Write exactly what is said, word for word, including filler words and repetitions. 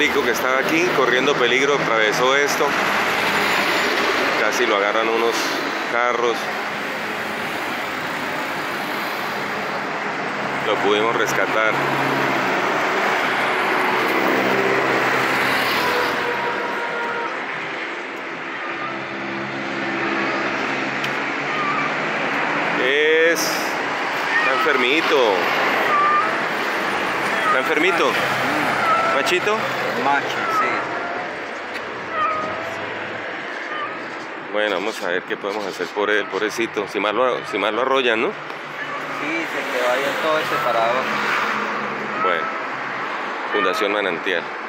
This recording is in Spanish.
chico que estaba aquí corriendo peligro atravesó esto. Casi lo agarran unos carros. Lo pudimos rescatar. Es... Está enfermito. ¿Está enfermito? ¿Machito? Macho, sí. Bueno, vamos a ver qué podemos hacer por él, pobrecito. Si más lo, si más lo arrollan, ¿no? Sí, se quedó ahí todo separado. Bueno, Fundación Manantial.